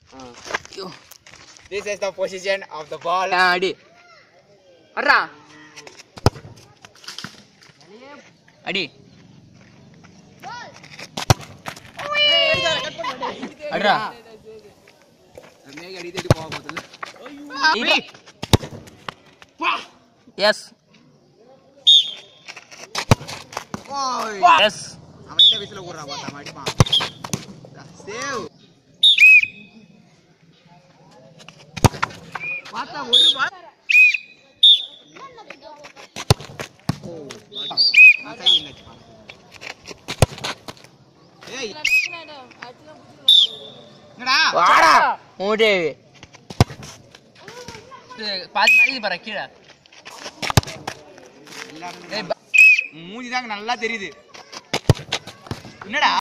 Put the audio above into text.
This is the position of the ball. அடி அட்ரா அடி அட்ரா மேக அடி தேடி போக முதல்ல. எஸ் ஓய் எஸ் அவன் கிட்ட விசில ஊறா பாத்தா அடிப்பான். சேவ் பாத்தா ஒரு பால். ஓ நான் சைடுல நின்னு பாரு. ஏய் என்னடா வாடா மூடே பாத்து மாதிரி பாரு கீழ எல்லாரும் மூஞ்சி தாங்க நல்லா தெரியுது. என்னடா